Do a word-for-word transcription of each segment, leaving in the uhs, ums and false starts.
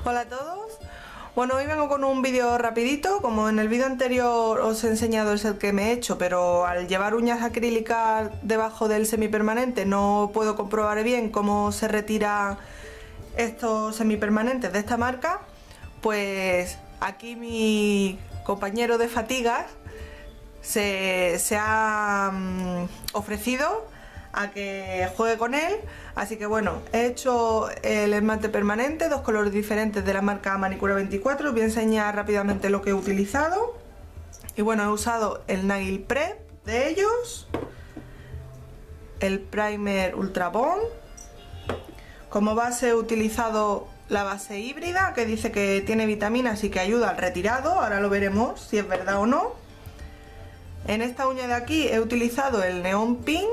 Hola a todos. Bueno, hoy vengo con un vídeo rapidito. Como en el vídeo anterior os he enseñado el set que me he hecho, pero al llevar uñas acrílicas debajo del semipermanente no puedo comprobar bien cómo se retira estos semipermanentes de esta marca. Pues aquí mi compañero de fatigas se, se ha um, ofrecido a que juegue con él, así que bueno, he hecho el esmalte permanente, dos colores diferentes de la marca Manicura veinticuatro. Os voy a enseñar rápidamente lo que he utilizado. Y bueno, he usado el Nail Prep de ellos, el primer Ultra Bond. Como base he utilizado la base híbrida, que dice que tiene vitaminas y que ayuda al retirado. Ahora lo veremos si es verdad o no. En esta uña de aquí he utilizado el Neon Pink.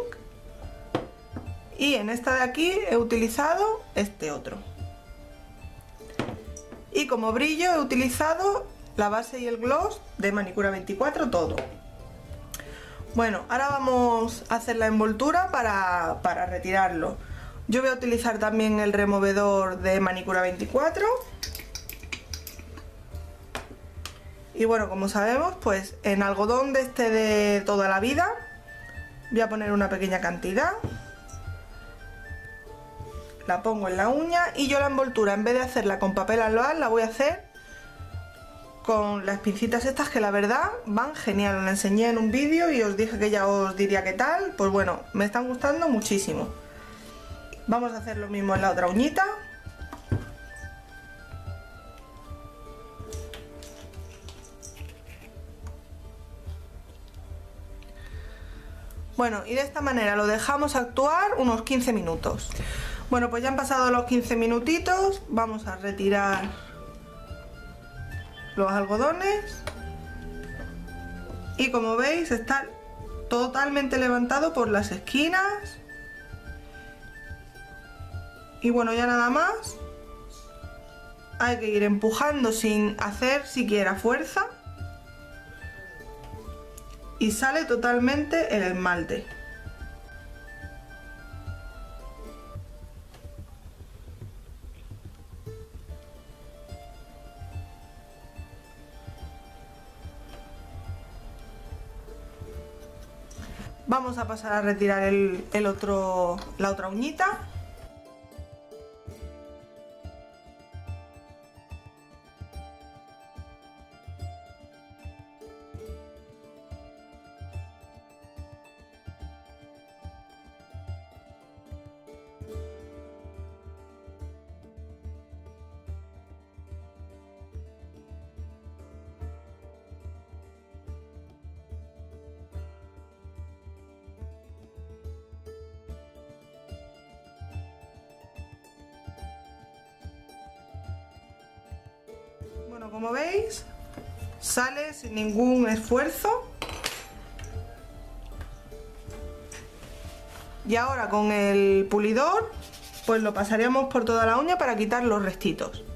Y en esta de aquí he utilizado este otro. Y como brillo he utilizado la base y el gloss de Manicura veinticuatro, todo. Bueno, ahora vamos a hacer la envoltura para, para retirarlo. Yo voy a utilizar también el removedor de Manicura veinticuatro. Y bueno, como sabemos, pues en algodón de este de toda la vida voy a poner una pequeña cantidad. La pongo en la uña y yo la envoltura, en vez de hacerla con papel albal, la voy a hacer con las pincitas estas, que la verdad van genial. Os la enseñé en un vídeo y os dije que ya os diría qué tal. Pues bueno, me están gustando muchísimo. Vamos a hacer lo mismo en la otra uñita. Bueno, y de esta manera lo dejamos actuar unos quince minutos. Bueno, pues ya han pasado los quince minutitos, vamos a retirar los algodones y como veis está totalmente levantado por las esquinas. Y bueno, ya nada más, hay que ir empujando sin hacer siquiera fuerza y sale totalmente el esmalte. Vamos a pasar a retirar el, el otro, la otra uñita. Bueno, como veis, sale sin ningún esfuerzo. Y ahora con el pulidor, pues lo pasaríamos por toda la uña para quitar los restitos.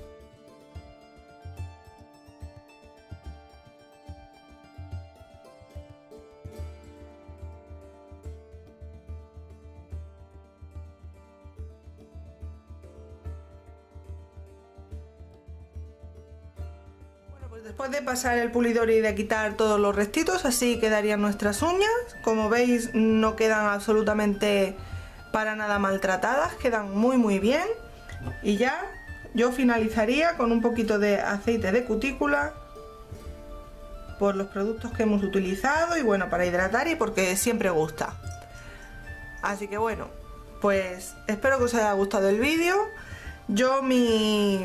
Después de pasar el pulidor y de quitar todos los restitos, así quedarían nuestras uñas. Como veis, no quedan absolutamente para nada maltratadas, quedan muy muy bien. Y ya yo finalizaría con un poquito de aceite de cutícula por los productos que hemos utilizado y bueno, para hidratar y porque siempre gusta. Así que bueno, pues espero que os haya gustado el vídeo. Yo mi...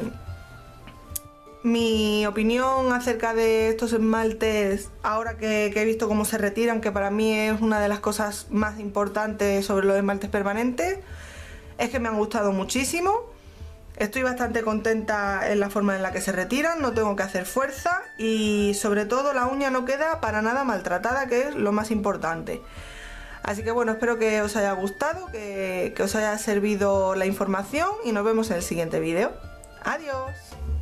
Mi opinión acerca de estos esmaltes, ahora que, que he visto cómo se retiran, que para mí es una de las cosas más importantes sobre los esmaltes permanentes, es que me han gustado muchísimo. Estoy bastante contenta en la forma en la que se retiran, no tengo que hacer fuerza y sobre todo la uña no queda para nada maltratada, que es lo más importante. Así que bueno, espero que os haya gustado, que, que os haya servido la información y nos vemos en el siguiente vídeo. ¡Adiós!